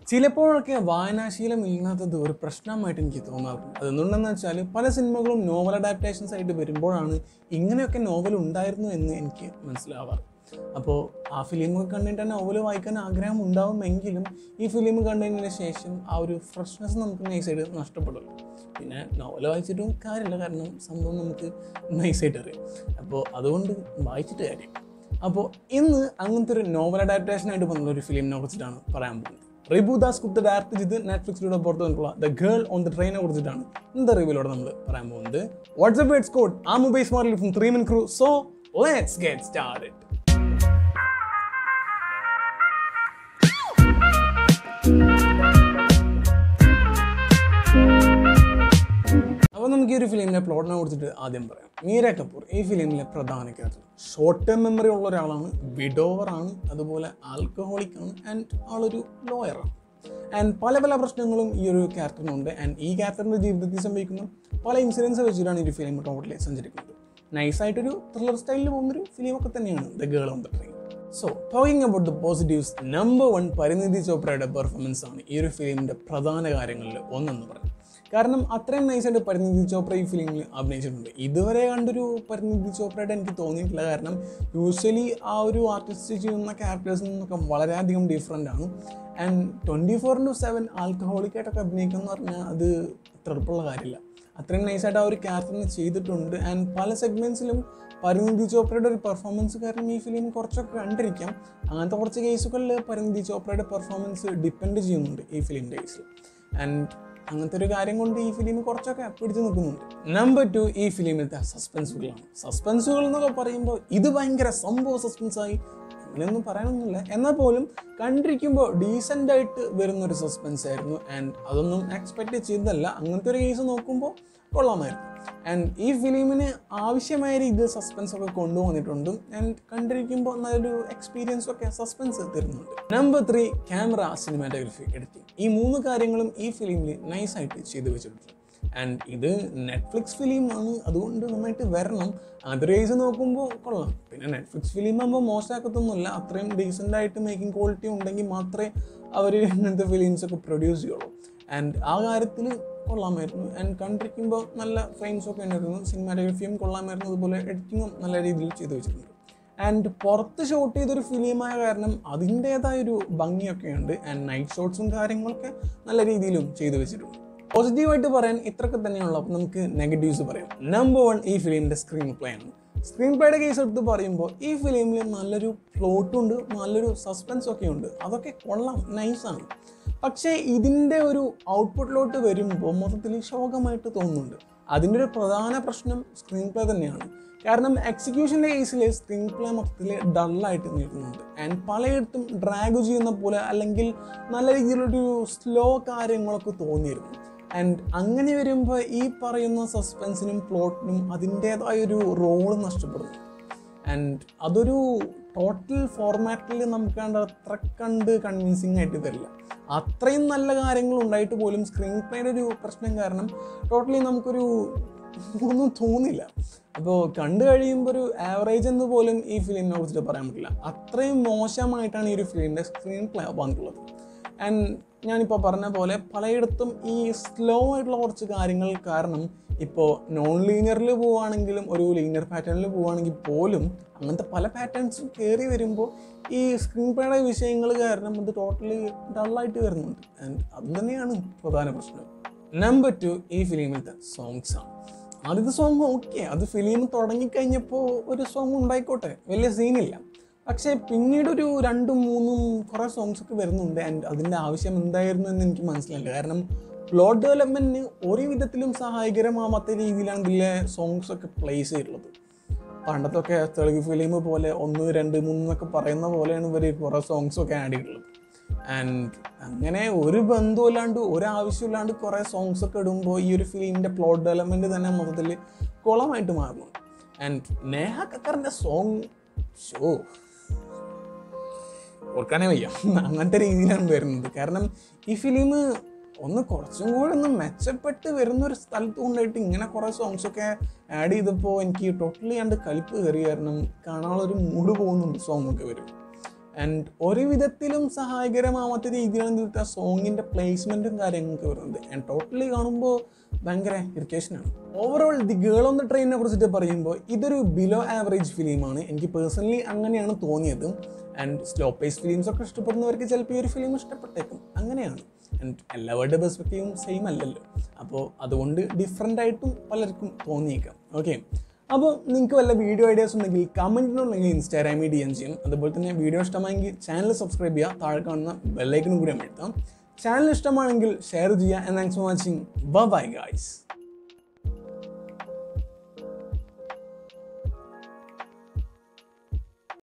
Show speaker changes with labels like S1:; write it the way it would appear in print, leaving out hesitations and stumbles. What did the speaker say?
S1: ചിലപ്പോഴൊക്കെ വായനാശീലം ഇല്ലാത്തത് ഒരു പ്രശ്നമായിട്ട് എനിക്ക് തോന്നാറുണ്ട്. അതെന്തുകൊണ്ടെന്ന് വെച്ചാൽ പല സിനിമകളും നോവൽ അഡാപ്റ്റേഷൻസ് ആയിട്ട് വരുമ്പോഴാണ് ഇങ്ങനെയൊക്കെ നോവൽ ഉണ്ടായിരുന്നു എന്ന് എനിക്ക് മനസ്സിലാവാറ്. അപ്പോൾ ആ ഫിലിമൊക്കെ കണ്ടിട്ട് തന്നെ നോവൽ വായിക്കാൻ ആഗ്രഹം ഉണ്ടാവുമെങ്കിലും ഈ ഫിലിം കണ്ടതിന് ശേഷം ആ ഒരു ഫ്രഷ്നെസ് നമുക്ക് നൈസായിട്ട് നഷ്ടപ്പെടുമല്ലോ. പിന്നെ നോവൽ വായിച്ചിട്ടും കാര്യമില്ല, കാരണം സംഭവം നമുക്ക് നൈസായിട്ട് അറിയാം. അപ്പോൾ അതുകൊണ്ട് വായിച്ചിട്ട് കാര്യം. അപ്പോൾ ഇന്ന് അങ്ങനത്തെ ഒരു നോവൽ അഡാപ്റ്റേഷനായിട്ട് വന്നുള്ള ഒരു ഫിലിമിനെ കുറിച്ചിട്ടാണ് പറയാൻ പോകുന്നത്. Ribu Dasgupta ഡയറക്റ്റ് ചെയ്ത് നെറ്റ്ഫ്ലിക്സിലൂടെ പുറത്തു വന്നിട്ടുള്ള ദ ഗേൾ ഓൺ ദ ട്രെയിനെ കുറിച്ചിട്ടാണ് ഇന്നത്തെ റിവ്യൂലൂടെ നമ്മൾ പറയാൻ പോകുന്നത്. WhatsApp words code Ubais from 3 Min Crew. So let's get started. അപ്പോൾ നമുക്ക് ഈ ഒരു ഫിലിമിൻ്റെ പ്ലോട്ടിനെ കുറിച്ചിട്ട് ആദ്യം പറയാം. മീര കപൂർ ഈ ഫിലിമിലെ പ്രധാന ക്യാരക്ടർ. ഷോർട്ട് ടേം മെമ്മറി ഉള്ള ഒരാളാണ്, വിഡോവറാണ്, അതുപോലെ ആൽക്കഹോളിക്കാണ് ആൻഡ് ആളൊരു ലോയറാണ്. ആൻഡ് പല പല പ്രശ്നങ്ങളും ഈ ഒരു ക്യാരക്ടറിനുണ്ട്. ആൻഡ് ഈ ക്യാരക്ടറിൻ്റെ ജീവിതത്തിൽ സംഭവിക്കുന്ന പല ഇൻസിഡൻസ് വെച്ചിട്ടാണ് ഈ ഫിലിം ടോട്ടലി സഞ്ചരിക്കുന്നത്. നൈസായിട്ടൊരു ത്രില്ലർ സ്റ്റൈലിൽ പോകുന്നൊരു ഫിലിമൊക്കെ തന്നെയാണ് the girl on the train. So talking about the positives, number 1 Parineeti ചോപ്രയുടെ പെർഫോമൻസ് ആണ് ഈ ഒരു ഫിലിമിൻ്റെ പ്രധാന കാര്യങ്ങളിൽ ഒന്നെന്ന് പറയുന്നത്. കാരണം അത്രയും നൈസായിട്ട് പരിണീതി ചോപ്ര ഈ ഫിലിമിൽ അഭിനയിച്ചിട്ടുണ്ട്. ഇതുവരെ കണ്ടൊരു പരിണീതി ചോപ്രയുടെ എനിക്ക് തോന്നിയിട്ടില്ല. കാരണം യൂഷ്വലി ആ ഒരു ആർട്ടിസ്റ്റ് ചെയ്യുന്ന ക്യാരക്ടേഴ്സിൽ നിന്നൊക്കെ വളരെയധികം ഡിഫറെൻ്റ് ആണ്. ആൻഡ് 24/7 ആൽക്കഹോളിക്കായിട്ടൊക്കെ അഭിനയിക്കുക എന്ന് പറഞ്ഞാൽ അത് അത്ര എളുപ്പമുള്ള കാര്യമില്ല. അത്രയും നൈസായിട്ട് ആ ഒരു ക്യാരക്ടറിന് ചെയ്തിട്ടുണ്ട്. ആൻഡ് പല സെഗ്മെൻറ്റ്സിലും പരിണീതി ചോപ്രയുടെ ഒരു പെർഫോമൻസ് കാരണം ഈ ഫിലിം കുറച്ചൊക്കെ കണ്ടിരിക്കാം. അങ്ങനത്തെ കുറച്ച് കേസുകളിൽ പരിണീതി ചോപ്രയുടെ പെർഫോമൻസ് ഡിപ്പെൻഡ് ചെയ്യുന്നുണ്ട് ഈ ഫിലിമിൻ്റെ കേസിൽ. ആൻഡ് അങ്ങനത്തെ ഒരു കാര്യം കൊണ്ട് ഈ ഫിലിം കുറച്ചൊക്കെ പിടിച്ചു നിൽക്കുന്നുണ്ട്. നമ്പർ 2 ഈ ഫിലിമിലത്തെ സസ്പെൻസുകളാണ്. സസ്പെൻസുകൾ എന്നൊക്കെ പറയുമ്പോൾ ഇത് ഭയങ്കര സംഭവ സസ്പെൻസായി അങ്ങനെയൊന്നും പറയാനൊന്നുമില്ല, എന്നാൽ പോലും കണ്ടിരിക്കുമ്പോൾ ഡീസൻ്റായിട്ട് വരുന്നൊരു സസ്പെൻസ് ആയിരുന്നു. ആൻഡ് അതൊന്നും എക്സ്പെക്റ്റ് ചെയ്തതല്ല. അങ്ങനത്തെ ഒരു കേസ് നോക്കുമ്പോൾ കൊള്ളാമായിരുന്നു. ആൻഡ് ഈ ഫിലിമിന് ആവശ്യമായ രീതിയിൽ സസ്പെൻസ് ഒക്കെ കൊണ്ടുവന്നിട്ടുണ്ട്. ആൻഡ് കണ്ടിരിക്കുമ്പോൾ നല്ലൊരു എക്സ്പീരിയൻസ് ഒക്കെ സസ്പെൻസ് തരുന്നുണ്ട്. Number 3 camera, cinematography, editing. ഈ 3 കാര്യങ്ങളും ഈ ഫിലിമിൽ നൈസായിട്ട് ചെയ്തു വെച്ചിട്ടുണ്ട്. ആൻഡ് ഇത് നെറ്റ്ഫ്ലിക്സ് ഫിലിമാണ്, അതുകൊണ്ട് നന്നായിട്ട് വരണം. അതർവൈസ് നോക്കുമ്പോൾ കൊള്ളാം. പിന്നെ നെറ്റ്ഫ്ലിക്സ് ഫിലിം ആകുമ്പോൾ മോശമാക്കത്തൊന്നുമില്ല. അത്രയും ഡീസൻ്റായിട്ട് മേക്കിംഗ് ക്വാളിറ്റി ഉണ്ടെങ്കിൽ മാത്രമേ അവർ ഇങ്ങനത്തെ ഫിലിംസൊക്കെ പ്രൊഡ്യൂസ് ചെയ്യുള്ളൂ. ആൻഡ് ആ കാര്യത്തിൽ കൊള്ളാമായിരുന്നു. ആൻഡ് കണ്ടിരിക്കുമ്പോൾ നല്ല ഫ്രെയിംസൊക്കെ ഉണ്ടായിരുന്നു. സിനിമാറ്റോഗ്രഫിയും കൊള്ളാമായിരുന്നു, അതുപോലെ എഡിറ്റിങ്ങും നല്ല രീതിയിൽ ചെയ്തു വെച്ചിട്ടുണ്ട്. ആൻഡ് പുറത്ത് ഷൂട്ട് ചെയ്തൊരു ഫിലിമായ കാരണം അതിൻ്റേതായൊരു ഭംഗിയൊക്കെയുണ്ട്. ആൻഡ് നൈറ്റ് ഷോട്ട്സും കാര്യങ്ങളൊക്കെ നല്ല രീതിയിലും ചെയ്തു വെച്ചിട്ടുണ്ട്. പോസിറ്റീവായിട്ട് പറയാൻ ഇത്രയൊക്കെ തന്നെയുള്ളൂ. അപ്പോൾ നമുക്ക് നെഗറ്റീവ്സ് പറയാം. നമ്പർ 1 ഈ ഫിലിമിൻ്റെ സ്ക്രീൻ പ്ലേ ആണ്. സ്ക്രീൻ പ്ലേയുടെ കേസ് എടുത്ത് പറയുമ്പോൾ ഈ ഫിലിമിൽ നല്ലൊരു പ്ലോട്ടുണ്ട്, നല്ലൊരു സസ്പെൻസ് ഒക്കെ ഉണ്ട്. അതൊക്കെ കൊള്ളാം, നൈസാണ്. പക്ഷേ ഇതിൻ്റെ ഒരു ഔട്ട്പുട്ടിലോട്ട് വരുമ്പോൾ മൊത്തത്തിൽ ശോകമായിട്ട് തോന്നുന്നുണ്ട്. അതിൻ്റെ ഒരു പ്രധാന പ്രശ്നം സ്ക്രീൻ പ്ലേ തന്നെയാണ്. കാരണം എക്സിക്യൂഷൻ്റെ കേസിൽ സ്ക്രീൻ പ്ലേ മൊത്തത്തിൽ ഡള്ളായിട്ട് നിൽക്കുന്നുണ്ട്. ആൻഡ് പലയിടത്തും ഡ്രാഗ് ചെയ്യുന്ന പോലെ അല്ലെങ്കിൽ നല്ല രീതിയിലൊരു സ്ലോ കാര്യങ്ങളൊക്കെ തോന്നിയിരുന്നു. ആൻഡ് അങ്ങനെ വരുമ്പോൾ ഈ പറയുന്ന സസ്പെൻസിനും പ്ലോട്ടിനും അതിൻ്റേതായൊരു റോള് നഷ്ടപ്പെടുന്നു. ആൻഡ് അതൊരു ടോട്ടൽ ഫോർമാറ്റിൽ നമുക്ക് അത്ര കണ്ട് കൺവിൻസിങ് ആയിട്ട് തരില്ല. അത്രയും നല്ല കാര്യങ്ങൾ ഉണ്ടായിട്ട് പോലും സ്ക്രീൻ പ്ലേയുടെ ഒരു പ്രശ്നം കാരണം ടോട്ടലി നമുക്കൊരു ഒന്നും തോന്നില്ല. അപ്പോൾ കണ്ടു കഴിയുമ്പോൾ ഒരു ആവറേജ് എന്ന് പോലും ഈ ഫിലിമിനെ കുറിച്ചിട്ട് പറയാൻ പറ്റില്ല. അത്രയും മോശമായിട്ടാണ് ഈ ഒരു ഫിലിമിൻ്റെ സ്ക്രീൻ പ്ലേ വന്നിട്ടുള്ളത്. ആൻഡ് ഞാനിപ്പോൾ പറഞ്ഞ പോലെ പലയിടത്തും ഈ സ്ലോ ആയിട്ടുള്ള കുറച്ച് കാര്യങ്ങൾ കാരണം ഇപ്പോൾ നോൺ ലീനിയറിൽ പോവുകയാണെങ്കിലും ഒരു ലീനിയർ പാറ്റേണിൽ പോവുകയാണെങ്കിൽ പോലും അങ്ങനത്തെ പല പാറ്റേൺസും കയറി വരുമ്പോൾ ഈ സ്ക്രീൻ പ്ലേയുടെ വിഷയങ്ങൾ കാരണം അത് ടോട്ടലി ഡള്ളായിട്ട് വരുന്നുണ്ട്. ആൻഡ് അത് തന്നെയാണ് പ്രധാന പ്രശ്നം. നമ്പർ 2 ഈ ഫിലിമിലത്തെ സോങ്സ് ആണ്. ആദ്യത്തെ സോങ് ഓക്കെ, അത് ഫിലിം തുടങ്ങിക്കഴിഞ്ഞപ്പോൾ ഒരു സോങ് ഉണ്ടായിക്കോട്ടെ, വലിയ സീനില്ല. പക്ഷേ പിന്നീട് ഒരു 2-3 കുറേ സോങ്സ് ഒക്കെ വരുന്നുണ്ട്. ആൻഡ് അതിൻ്റെ ആവശ്യം എന്തായിരുന്നു എന്ന് എനിക്ക് മനസ്സിലായില്ല. കാരണം പ്ലോട്ട് ഡെവലപ്മെൻറ്റിന് ഒരു വിധത്തിലും സഹായകരമാവാത്ത രീതിയിലാണ് ഇതിലെ സോങ്സ് ഒക്കെ പ്ലേസ് ചെയ്തിട്ടുള്ളത്. പണ്ടത്തൊക്കെ തെലുങ്ക് ഫിലിം പോലെ 1, 2, 3 എന്നൊക്കെ പറയുന്ന പോലെയാണ് ഇവർ കുറേ സോങ്സൊക്കെ ആഡ് ചെയ്തിട്ടുള്ളത്. ആൻഡ് അങ്ങനെ ഒരു ബന്ധമില്ലാണ്ട് ഒരാവശ്യമില്ലാണ്ട് കുറേ സോങ്സ് ഒക്കെ ഇടുമ്പോൾ ഈ ഒരു ഫിലിമിൻ്റെ പ്ലോട്ട് ഡെവലപ്മെൻറ്റ് തന്നെ മൊത്തത്തിൽ കുളമായിട്ട് മാറുന്നു. ആൻഡ് നേഹ കക്കറിൻ്റെ സോങ് ഓർക്കാനേ വയ്യ, അങ്ങനത്തെ രീതിയിലാണ് വരുന്നത്. കാരണം ഈ ഫിലിം കുറച്ചും കൂടെ മെച്ചപ്പെട്ട് വരുന്നൊരു സ്ഥലത്ത് കൊണ്ടായിട്ട് ഇങ്ങനെ കുറേ സോങ്സൊക്കെ ആഡ് ചെയ്തപ്പോൾ എനിക്ക് ടോട്ടലി കണ്ട് കലിപ്പ് കയറി. കാരണം കാണാനുള്ളൊരു മൂഡ് പോകുന്നുണ്ട് സോങ്ങൊക്കെ വരും. ആൻഡ് ഒരു വിധത്തിലും സഹായകരമാവാത്ത രീതിയിലാണ് ഇതിലത്തെ സോങ്ങിൻ്റെ പ്ലേസ്മെൻറ്റും കാര്യങ്ങളൊക്കെ വരുന്നത്. ആൻഡ് ടോട്ടലി കാണുമ്പോൾ ഭയങ്കര ഇറിറ്റേഷനാണ്. Overall the girl on the ട്രെയിനിനെ കുറിച്ചിട്ട് പറയുമ്പോൾ ഇതൊരു ബിലോ ആവറേജ് ഫിലിമാണ്. എനിക്ക് പേഴ്സണലി അങ്ങനെയാണ് തോന്നിയത്. ആൻഡ് സ്ലോ പേസ് ഫിലിംസ് ഒക്കെ ഇഷ്ടപ്പെടുന്നവർക്ക് ചിലപ്പോൾ ഈ ഒരു ഫിലിം ഇഷ്ടപ്പെട്ടേക്കും, അങ്ങനെയാണ്. ആൻഡ് എല്ലാവരുടെ പെർസ്പെക്റ്റീവും സെയിം അല്ലല്ലോ, അപ്പോൾ അതുകൊണ്ട് ഡിഫറെൻ്റ് ആയിട്ടും പലർക്കും തോന്നിയേക്കാം. ഓക്കെ, അപ്പോൾ നിങ്ങൾക്ക് വല്ല വീഡിയോ ഐഡിയാസ് ഉണ്ടെങ്കിൽ കമൻറ്റിനുണ്ടെങ്കിൽ ഇൻസ്റ്റാഗ്രാമിൽ DM ചെയ്യും. അതുപോലെ തന്നെ വീഡിയോ ഇഷ്ടമായെങ്കിൽ ചാനൽ സബ്സ്ക്രൈബ് ചെയ്യുക, താഴെ കാണുന്ന ബെല്ലൈക്കനും കൂടി അമർത്താം. ചാനൽ ഇഷ്ടമാണെങ്കിൽ ഷെയർ ചെയ്യുക. And thanks for watching. Bye guys.